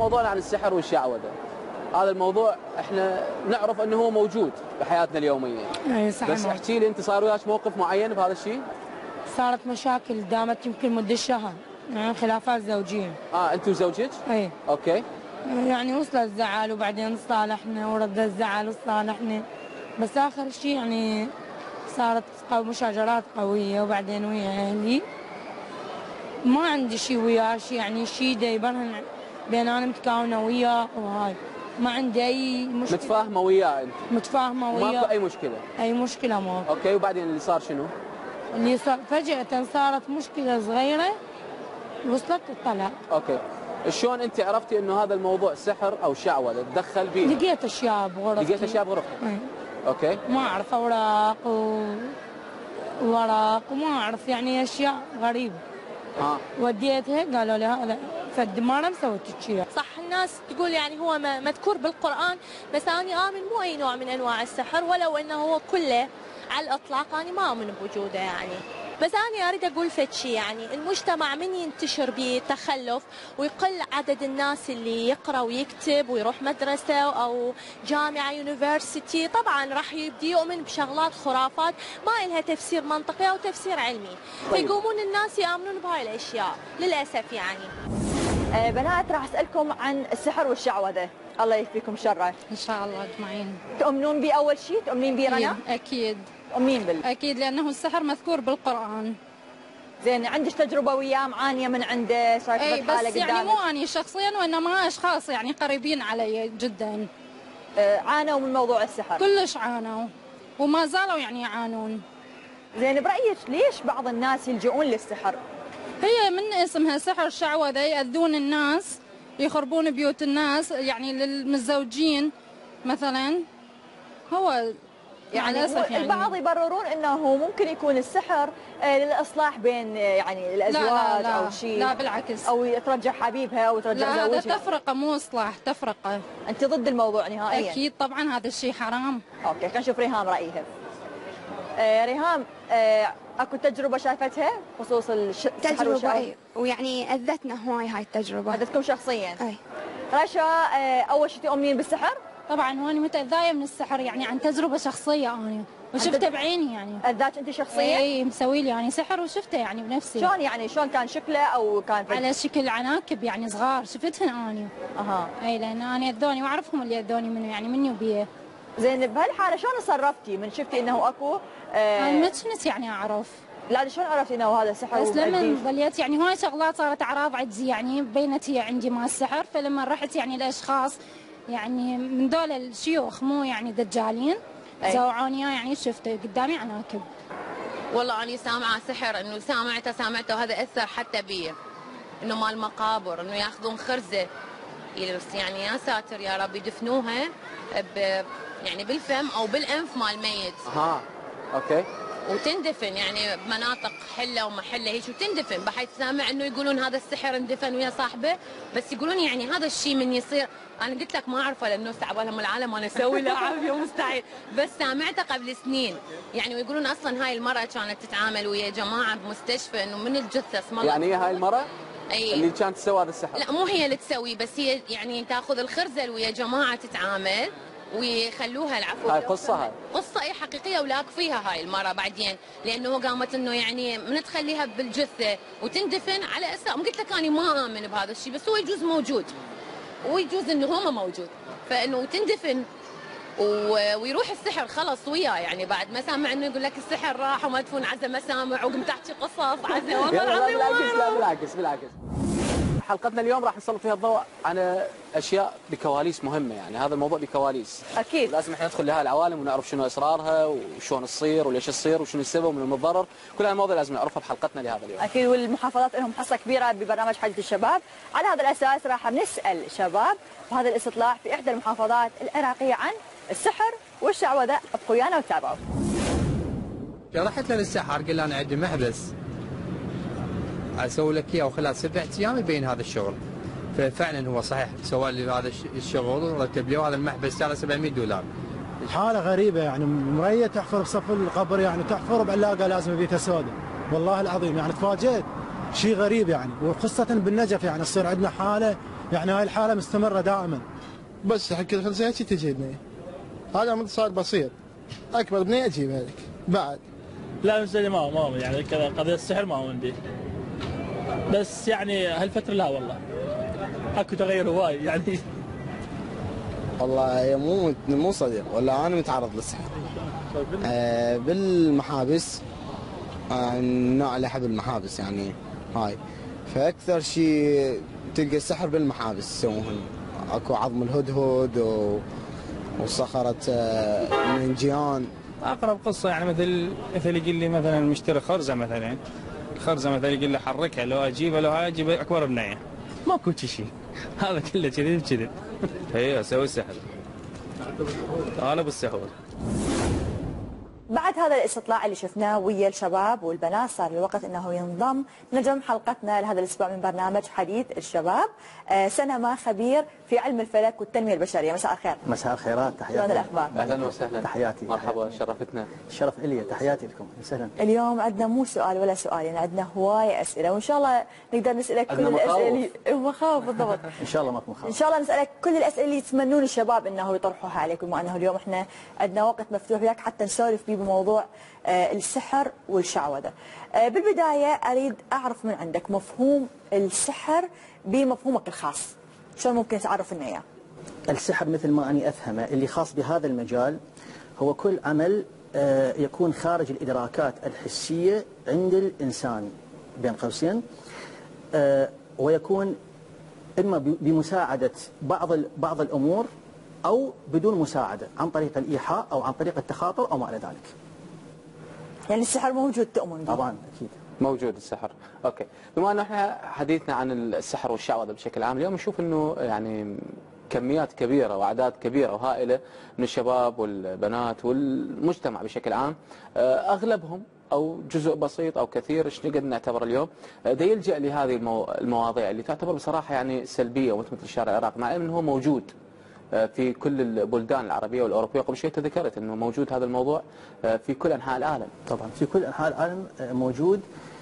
موضوعنا عن السحر والشعوذة. هذا الموضوع احنا نعرف انه هو موجود بحياتنا اليوميه. اي صحيح. بس احكي لي انت صار وياك موقف معين بهذا الشيء؟ صارت مشاكل دامت يمكن مدة شهر، يعني خلافات زوجية. انت وزوجك؟ اي. اوكي. يعني وصل الزعل وبعدين صالحنا ورد الزعل وصالحنا، بس اخر شيء يعني صارت مشاجرات قوية، وبعدين ويا اهلي ما عندي شيء وياه، شيء يعني شيء يبرهن بين انا متكاونة وياه وهاي، ما عندي اي مشكله. متفاهمه وياه انت؟ متفاهمه وياه، ماكو اي مشكله؟ اي مشكله ماكو. اوكي، وبعدين اللي صار شنو؟ اللي صار فجأة صارت مشكله صغيره وصلت الطلاق. اوكي، شلون انت عرفتي انه هذا الموضوع سحر او شعوذه تدخل بيه؟ لقيت اشياء بغرفتي. لقيت اشياء بغرفتك؟ اوكي. ما اعرف اوراق وورق وما اعرف يعني اشياء غريبه. وديتها قالوا لي هذا فد ما مسويت شيء. صح الناس تقول يعني هو مذكور بالقرآن، بس أنا آمن مو أي نوع من أنواع السحر، ولو أنه هو كله على الإطلاق أنا ما أؤمن بوجوده يعني. بس أنا أريد أقول فد شيء، يعني المجتمع من ينتشر به تخلف ويقل عدد الناس اللي يقرأ ويكتب ويروح مدرسة أو جامعة يونيفرسيتي، طبعا راح يبدي يؤمن بشغلات خرافات ما إلها تفسير منطقي أو تفسير علمي. طيب. فيقومون الناس يآمنون بهاي الأشياء للأسف يعني. بنات راح أسألكم عن السحر والشعوذة، الله يكفيكم شره. إن شاء الله أجمعين. تؤمنون به أول شيء؟ تؤمنين به رنا؟ أكيد. تؤمنين أكيد، لأنه السحر مذكور بالقرآن. زين، عندك تجربة وياه معانية من عنده؟ صارت أي حالة بس يعني مو أنا شخصيا، وإنما أشخاص يعني قريبين علي جدا. عانوا من موضوع السحر؟ كلش عانوا وما زالوا يعني يعانون. زين، برأيك ليش بعض الناس يلجؤون للسحر؟ هي من اسمها سحر شعوذة، يأذون الناس، يخربون بيوت الناس، يعني للمتزوجين مثلا. هو يعني البعض يبررون انه ممكن يكون السحر للاصلاح بين يعني الازواج. لا او شيء. لا بالعكس، او ترجع حبيبها او ترجع زوجها. لا، هذا تفرقه مو اصلاح، تفرقه. انت ضد الموضوع نهائيا؟ اكيد طبعا، هذا الشيء حرام. اوكي، خلينا نشوف ريهام رايها. ريهام، اكو تجربه شافتها بخصوص السحر تجربه ويعني اذتنا هواي هاي التجربه. اذتكم شخصيا؟ اي. رشا، اول شيء تؤمنين بالسحر؟ طبعا، هوني متأذاية من السحر يعني عن تجربة شخصية أنا وشفته بعيني يعني. أذاك أنت شخصيا؟ اي، مسوي لي يعني سحر وشفته يعني بنفسي. شلون يعني؟ شلون كان شكله أو كان على شكل عناكب يعني صغار، شفتهن أنا. اي، لأن أنا أذوني وأعرفهم اللي أذوني منه يعني مني وبيه. زين، بهالحالة شلون تصرفتي من شفتي إنه أكو؟ أنا ما كنت يعني أعرف. لا، شلون عرفتي إنه هذا سحر؟ بس لما ظليت يعني هواي شغلات صارت أعراض عجزي يعني بينت هي عندي مال السحر، فلما رحت يعني لأشخاص يعني من دول الشيوخ مو يعني دجالين زوعوني يعني شفته قدامي عناكب. والله أنا سامعة سحر، إنه سامعته وهذا أثر حتى بي، إنه مال مقابر، إنه ياخذون خرزة يعني يا ساتر يا رب يدفنوها يعني بالفم أو بالأنف مال ميت. أوكي. وتندفن يعني بمناطق حله ومحله هيك وتندفن، بحيث سامع انه يقولون هذا السحر اندفن ويا صاحبه، بس يقولون يعني هذا الشيء من يصير. انا قلت لك ما اعرفه لانه استعبالهم العالم وانا اسوي له عافيه مستحيل، بس سامعته قبل سنين يعني. ويقولون اصلا هاي المراه كانت تتعامل ويا جماعه بمستشفى انه من الجثث يعني هي هاي المراه اللي كانت تسوي هذا السحر؟ لا، مو هي اللي تسوي، بس هي يعني تاخذ الخرزه ويا جماعه تتعامل ويخلوها العفو. هاي قصة قصة اي حقيقية، ولاك فيها هاي المرة بعدين، لأنه قامت انه يعني من تخليها بالجثة وتندفن على اساس. قلت لك أنا ما آمن بهذا الشيء، بس هو يجوز موجود ويجوز انه هو ما موجود، فانه تندفن ويروح السحر خلص وياه يعني. بعد ما سامع انه يقول لك السحر راح ومدفون عزا مسامع وقمت احكي قصص عزا. والله العظيم لا بالعكس. حلقتنا اليوم راح نسلط فيها الضوء على اشياء بكواليس مهمه، يعني هذا الموضوع بكواليس. اكيد لازم احنا ندخل لهذه العوالم ونعرف شنو اسرارها وشلون تصير وليش تصير وشنو السبب ومن المتضرر. كل هالمواضيع لازم نعرفها بحلقتنا لهذا اليوم. اكيد، والمحافظات لهم حصه كبيره ببرنامج حديث الشباب. على هذا الاساس راح نسال شباب بهذا الاستطلاع في احدى المحافظات العراقيه عن السحر والشعوذه. ابقوا ويانا وتابعوا. رحت للسحر قال انا عندي محبس اسوي لك اياه وخلال 7 ايام يبين هذا الشغل. ففعلا هو صحيح سوى لي هذا الشغل ورتب لي، وهذا المحبس سعره $700. الحاله غريبه يعني، مريه تحفر بصف القبر يعني، تحفر بعلاقه لازم بيتها سوداء. والله العظيم يعني تفاجئت، شيء غريب يعني. وخاصه بالنجف يعني تصير عندنا حاله يعني هاي الحالة مستمرة دائما. بس حق كل 5 سنوات تجيبني. هذا من صار بسيط. اكبر بني اجيبها لك بعد. لا بالنسبه لي ما يعني كذا قضيه السحر ما اؤمن به. بس يعني هالفتره لا والله. اكو تغير هواي يعني. والله مو صديق ولا انا متعرض للسحر. بالمحابس النوع اللي احب المحابس يعني هاي. فاكثر شيء تلقى السحر بالمحابس يسوون. اكو عظم الهدهد وصخرة المنجيان. اقرب قصه يعني مثل يقول لي مثلا مشتري خرزه مثلا. خرزه مثلا يقول لي حركها لو اجيبها لو هاي اجيب اكبر بنيه. ماكو شيء. هذا كله كذب كذب. هي اسوي السحر. انا بالسحور. بعد هذا الاستطلاع اللي شفناه ويا الشباب والبنات صار الوقت انه ينضم نجم حلقتنا لهذا الاسبوع من برنامج حديث الشباب سنما خبير في علم الفلك والتنميه البشريه. مساء الخير. مساء الخيرات. تحياتي. شلون الاخبار؟ اهلا وسهلا. تحياتي. مرحبا شرفتنا. الشرف الي. تحياتي لكم. وسهلا. اليوم عندنا مو سؤال ولا سؤالين، عندنا هوايه اسئله وان شاء الله نقدر نسالك كل الاسئله مخاوف بالضبط. ان شاء الله ماكو مخاوف. ان شاء الله نسالك كل الاسئله اللي يتمنون الشباب انه يطرحوها عليك، بما انه اليوم احنا عندنا وقت مفتوح وياك حتى نسولف فيه بموضوع السحر والشعوذه. بالبدايه اريد اعرف من عندك مفهوم السحر بمفهومك الخاص، شلون ممكن تعرف لنا اياه؟ السحر مثل ما اني افهمه اللي خاص بهذا المجال هو كل عمل يكون خارج الادراكات الحسيه عند الانسان بين قوسين، ويكون اما بمساعده بعض الامور او بدون مساعده عن طريق الايحاء او عن طريق التخاطر او ما الى ذلك. يعني السحر موجود تؤمن به؟ طبعا اكيد موجود السحر. اوكي، بما انه احنا حديثنا عن السحر والشعوذه بشكل عام، اليوم نشوف انه يعني كميات كبيره واعداد كبيره وهائله من الشباب والبنات والمجتمع بشكل عام، اغلبهم او جزء بسيط او كثير ايش نقدر نعتبر اليوم ده يلجا لهذه المواضيع اللي تعتبر بصراحه يعني سلبيه مثل الشارع العراقي، مع انه هو موجود في كل البلدان العربيه والاوروبيه. قبل شوي تذكرت انه موجود هذا الموضوع في كل انحاء العالم. طبعا في كل انحاء العالم موجود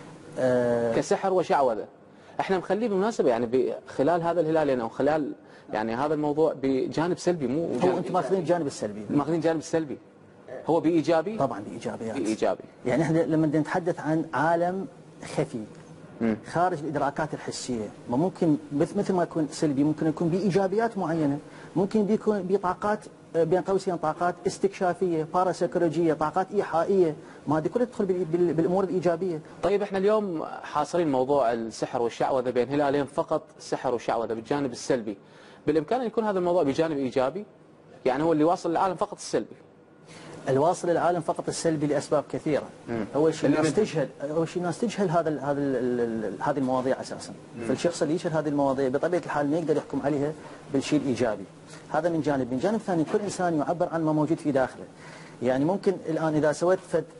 كسحر وشعوذه. احنا مخليه بالمناسبه يعني خلال هذا الهلال يعني او خلال يعني هذا الموضوع بجانب سلبي، مو هو انتم ماخذين الجانب السلبي. ماخذين الجانب السلبي. هو بايجابي؟ طبعا بايجابيات. بايجابي. يعني احنا لما نتحدث عن عالم خفي خارج الادراكات الحسيه، ممكن مثل ما يكون سلبي ممكن يكون بايجابيات معينه، ممكن بيكون بطاقات بين قوسين طاقات استكشافيه، باراسيكولوجيه، طاقات ايحائيه، ما هذه كلها تدخل بالامور الايجابيه. طيب احنا اليوم حاصرين موضوع السحر والشعوذه بين هلالين فقط، سحر وشعوذه بالجانب السلبي. بالامكان ان يكون هذا الموضوع بجانب ايجابي؟ يعني هو اللي واصل للعالم فقط السلبي. الواصل للعالم فقط السلبي لاسباب كثيره. اول شيء الناس تجهل هذه المواضيع اساسا. فالشخص اللي يجهل هذه المواضيع بطبيعه الحال ما يقدر يحكم عليها بالشيء الايجابي. هذا من جانب، من جانب ثاني كل انسان يعبر عن ما موجود في داخله. يعني ممكن الان اذا سويت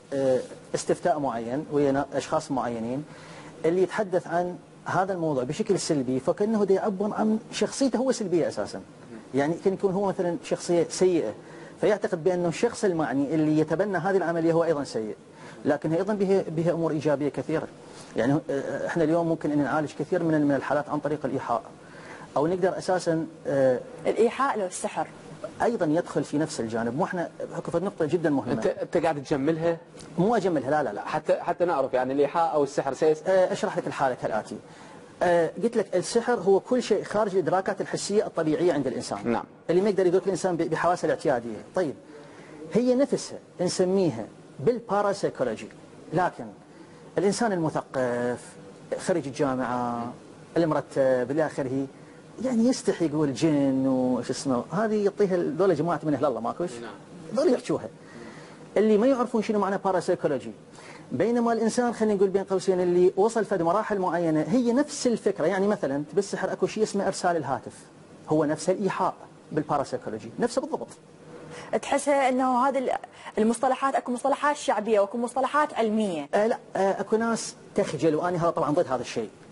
استفتاء معين ويا اشخاص معينين اللي يتحدث عن هذا الموضوع بشكل سلبي، فكانه ده يعبر عن شخصيته هو سلبيه اساسا. يعني كان يكون هو مثلا شخصيه سيئه، فيعتقد بأنه الشخص المعني اللي يتبنى هذه العملية هو أيضا سيء، لكن أيضا بها أمور إيجابية كثيرة. يعني إحنا اليوم ممكن أن نعالج كثير من الحالات عن طريق الإيحاء، أو نقدر أساسا الإيحاء لو السحر أيضا يدخل في نفس الجانب. مو إحنا في نقطة جدا مهمة. أنت قاعد تجملها؟ مو أجملها، لا حتى نعرف يعني الإيحاء أو السحر أشرح لك الحالة كالآتي. قلت لك السحر هو كل شيء خارج الإدراكات الحسية الطبيعية عند الإنسان. نعم. اللي ما يقدر يدرك الإنسان بحواسه الاعتيادية. طيب هي نفسها نسميها بالباراسيكولوجي، لكن الإنسان المثقف خريج الجامعة المرتب إلى آخره يعني يستحي يقول جن وش اسمه، هذه يعطيها ذولا جماعة من أهل الله ماكوش؟ ذولا يحكوها. اللي ما يعرفون شنو معنى باراسيكولوجي. بينما الإنسان خلينا نقول بين قوسين اللي وصل في مراحل معينة هي نفس الفكرة. يعني مثلا بالسحر اكو شيء اسمه إرسال الهاتف، هو نفس الإيحاء بالباراسيكولوجي، نفسه بالضبط. تحسها انه هذه المصطلحات اكو مصطلحات شعبيه واكو مصطلحات علميه؟ لا اكو ناس تخجل، وانا هذا طبعا ضد هذا الشيء.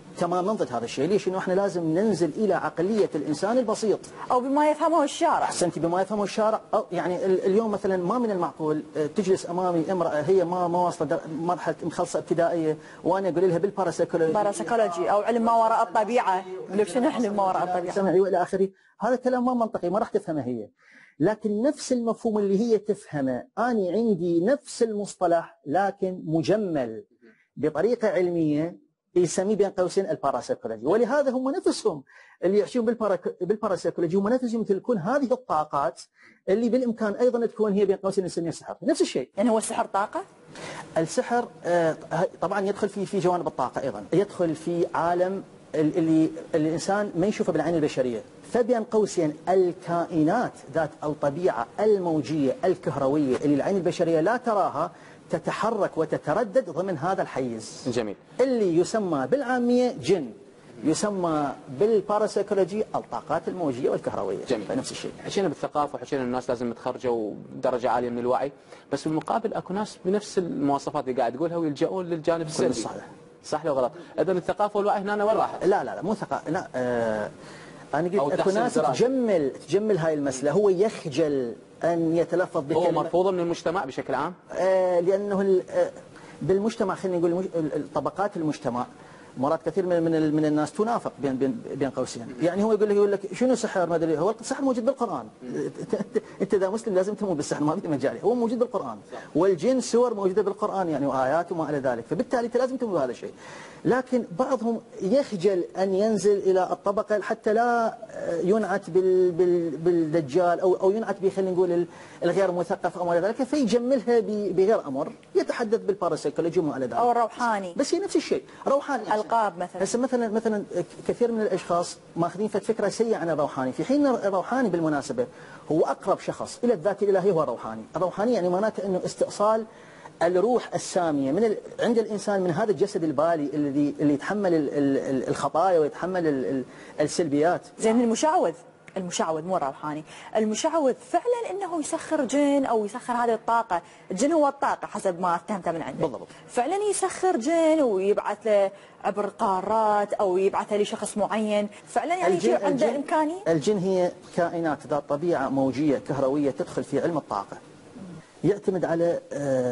تماما ضد هذا الشيء. ليش؟ انه احنا لازم ننزل الى عقليه الانسان البسيط او بما يفهمه الشارع. احسنتي، بما يفهمه الشارع. أو يعني اليوم مثلا ما من المعقول تجلس امامي امراه هي ما واصله مرحله مخلصه ابتدائيه وانا اقول لها بالباراسيكولوجي او علم ما وراء الطبيعه، لو شنو علم ما وراء الطبيعه سمعي والى اخره. هذا كلام ما منطقي، ما راح تفهمه هي. لكن نفس المفهوم اللي هي تفهمه أنا عندي نفس المصطلح لكن مجمل بطريقة علمية يسميه بين قوسين الباراسيكولوجي. ولهذا هم نفسهم اللي يحشون بالباراسيكولوجي هم نفسهم يمتلكون هذه الطاقات اللي بالإمكان أيضا تكون هي بين قوسين نسميها السحر. نفس الشيء. يعني هو السحر طاقة؟ السحر طبعا يدخل في جوانب الطاقة أيضا، يدخل في عالم اللي الإنسان ما يشوفه بالعين البشرية. فبين قوسين الكائنات ذات الطبيعة الموجية الكهروية اللي العين البشرية لا تراها تتحرك وتتردد ضمن هذا الحيز. جميل. اللي يسمى بالعامية جن، يسمى بالباراسيكولوجي الطاقات الموجية والكهروية. جميل. فنفس الشيء. حكينا بالثقافة وحكينا الناس لازم يتخرجوا بدرجة عالية من الوعي، بس بالمقابل اكو ناس بنفس المواصفات اللي قاعد تقولها ويلجؤون للجانب السلبي. صحيح. صح لو غلط؟ اذا الثقافة والوعي هنا وين راحت؟ لا مو ثقافة، لا أنا قلت أكو ناس تجمل هاي المسألة. هو يخجل أن يتلفظ بكلمة. هو مرفوض من المجتمع بشكل عام؟ لأنه بالمجتمع خلينا نقول طبقات المجتمع مرات كثير من الناس تنافق بين قوسين. يعني هو يقول لك شنو سحر ما ادري، هو السحر موجود بالقرآن. انت اذا مسلم لازم تؤمن بالسحر، ما في مجال، هو موجود بالقرآن. والجن سور موجودة بالقرآن يعني وآيات وما إلى ذلك، فبالتالي انت لازم تؤمن بهذا الشيء. لكن بعضهم يخجل أن ينزل إلى الطبقة حتى لا ينعت بالدجال أو ينعت خلينا نقول الغير مثقف أو ما إلى ذلك، فيجملها بغير أمر، يتحدث بالباراسيكولوجي وما إلى ذلك. أو الروحاني. بس هي نفس الشيء، روحاني. ألقاب مثلا. هسه مثلا كثير من الأشخاص ماخذين فكرة سيئة عن الروحاني، في حين الروحاني بالمناسبة هو أقرب شخص إلى الذات الإلهية هو الروحاني. الروحاني يعني معناته أنه استئصال الروح السامية عند الإنسان من هذا الجسد البالي اللي يتحمل الخطايا ويتحمل السلبيات. زين المشعوذ مو الروحاني، المشعوذ فعلا انه يسخر جن او يسخر هذه الطاقة، الجن هو الطاقة حسب ما فهمته من عنده. بالضبط. فعلا يسخر جن ويبعث له عبر قارات او يبعث لشخص معين، فعلا يعني يصير عنده امكانية. الجن هي كائنات ذات طبيعة موجية كهروية تدخل في علم الطاقة. يعتمد على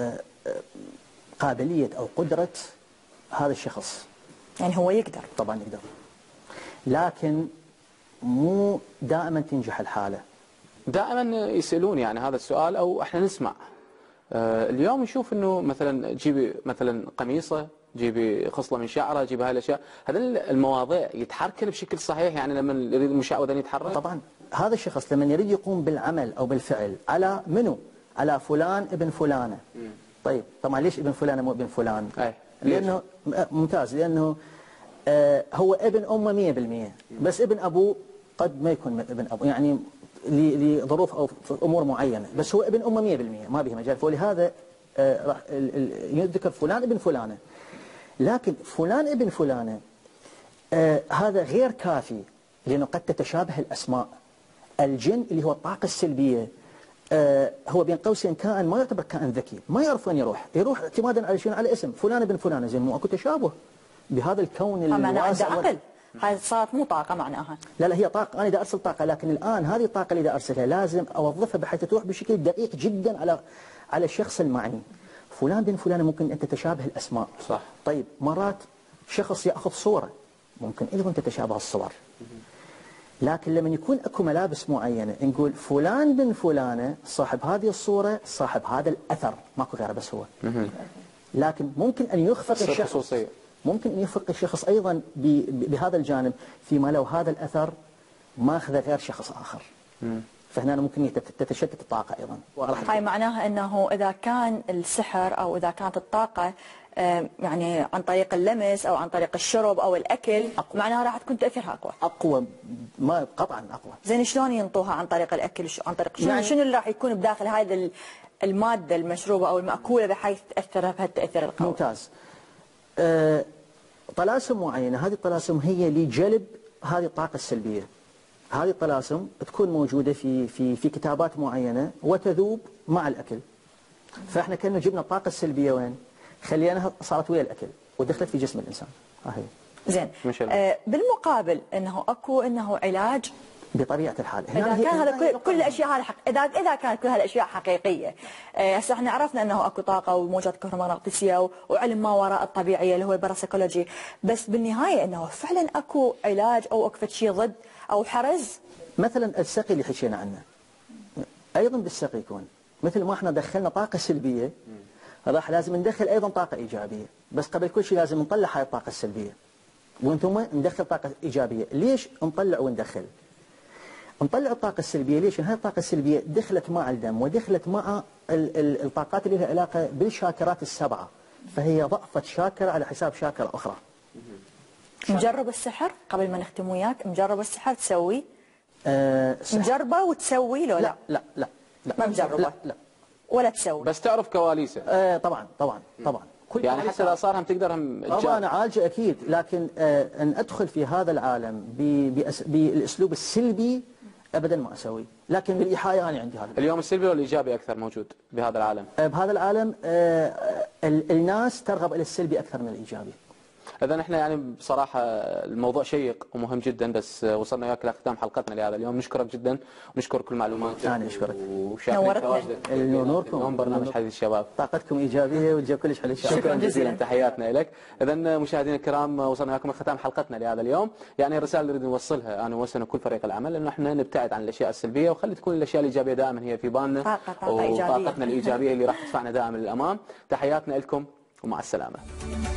قابلية أو قدرة هذا الشخص. يعني هو يقدر. طبعا يقدر، لكن مو دائما تنجح الحالة. دائما يسألون يعني هذا السؤال أو احنا نسمع اليوم نشوف انه مثلا جيبي مثلا قميصه، جيبي خصلة من شعره، جيبي هاي الاشياء، هذا المواضيع يتحركن بشكل صحيح يعني لما يريد المشعوذ ان يتحرك؟ طبعا هذا الشخص لما يريد يقوم بالعمل او بالفعل على منو؟ على فلان ابن فلانة. طيب طبعا ليش ابن فلانة مو ابن فلان؟ لأنه ممتاز، لأنه هو ابن أمه 100%، بس ابن أبوه قد ما يكون ابن أبوه يعني لظروف أو أمور معينة، بس هو ابن أمه 100% ما به مجال، فلهذا راح يذكر فلان ابن فلانة. لكن فلان ابن فلانة هذا غير كافي، لأنه قد تتشابه الأسماء. الجن اللي هو الطاقة السلبية هو بين قوسين كائن ما يعتبر كائن ذكي، ما يعرف وين يروح اعتمادا على شنو؟ على اسم فلان ابن فلانة. زين مو اكو تشابه بهذا الكون الواسع؟ عقل هاي صارت مو طاقة معناها. لا هي طاقة، أنا دا أرسل طاقة، لكن الآن هذه الطاقة اللي دا أرسلها لازم أوظفها بحيث تروح بشكل دقيق جدا على الشخص المعني. فلان بن فلان ممكن أن تتشابه الأسماء. صح. طيب مرات شخص يأخذ صورة ممكن أيضا تتشابه الصور. لكن لما يكون اكو ملابس معينة نقول فلان بن فلانة صاحب هذه الصورة صاحب هذا الأثر، ماكو غيره بس هو. لكن ممكن أن يخفق الشخص خصوصية. ممكن أن يخفق الشخص أيضا بهذا الجانب، فيما لو هذا الأثر ماخذه غير شخص آخر. فهنا ممكن تتشتت الطاقة أيضا. هاي معناها أنه إذا كان السحر أو إذا كانت الطاقة يعني عن طريق اللمس أو عن طريق الشرب أو الأكل معناها راح تكون تأثيرها أقوى. ما قطعا أقوى. زين شلون ينطوها عن طريق الأكل؟ عن طريق شنو اللي راح يكون بداخل هذه المادة المشروبة أو المأكولة بحيث تأثر بهالتأثير القوي؟ ممتاز. طلاسم معينة، هذه الطلاسم هي لجلب هذه الطاقة السلبية. هذه الطلاسم تكون موجودة في كتابات معينة وتذوب مع الأكل. فإحنا كنا جبنا الطاقة السلبية وين؟ خليناها صارت ويا الأكل ودخلت في جسم الإنسان. هي زين. بالمقابل انه اكو علاج بطبيعه الحال. اذا كان هذا كل الاشياء هذه اذا كانت كل هالاشياء حقيقيه. هسه احنا عرفنا انه اكو طاقه وموجات كهرومغناطيسيه وعلم ما وراء الطبيعيه اللي هو الباراسيكولوجي، بس بالنهايه انه فعلا اكو علاج او اكو شيء ضد او حرز. مثلا السقي اللي حكينا عنه ايضا بالسقي يكون مثل ما احنا دخلنا طاقه سلبيه راح لازم ندخل ايضا طاقه ايجابيه، بس قبل كل شيء لازم نطلع هاي الطاقه السلبيه ومن ثم ندخل طاقه ايجابيه. ليش نطلع وندخل؟ نطلع الطاقه السلبيه ليش؟ هاي الطاقه السلبيه دخلت مع الدم ودخلت مع الطاقات اللي لها علاقه بالشاكرات السبعه، فهي ضعفت شاكره على حساب شاكره اخرى. مجرب السحر قبل ما نختم وياك، مجرب السحر تسوي؟ مجربه وتسوي لو لا؟ لا لا لا ما مجربه؟ لا ولا تسوي؟ بس تعرف كواليسه؟ طبعا طبعا طبعا. يعني حتى اذا صار هم تقدر هم طبعا اعالجه اكيد، لكن ان ادخل في هذا العالم بالاسلوب السلبي ابدا ما اسوي، لكن بالايحاء انا عندي هذا. اليوم السلبي ولا الايجابي اكثر موجود بهذا العالم؟ بهذا العالم الناس ترغب الى السلبي اكثر من الايجابي. اذا احنا يعني بصراحه الموضوع شيق ومهم جدا، بس وصلنا وياك لختام حلقتنا لهذا اليوم. نشكرك جدا ونشكر كل معلوماتك. انا اشكرك. نورتنا. نوركم. اليوم برنامج حديث الشباب. طاقتكم ايجابيه والجو كلش حلو. شكرا جزيلا، تحياتنا لك. اذا مشاهدينا الكرام وصلنا وياكم لختام حلقتنا لهذا اليوم. يعني الرساله اللي نريد نوصلها انا ووسن وكل فريق العمل انه احنا نبتعد عن الاشياء السلبيه وخلي تكون الاشياء الايجابيه دائما هي في بالنا، وطاقتنا الايجابيه اللي راح تدفعنا دائما للامام. تحياتنا لكم ومع السلامه.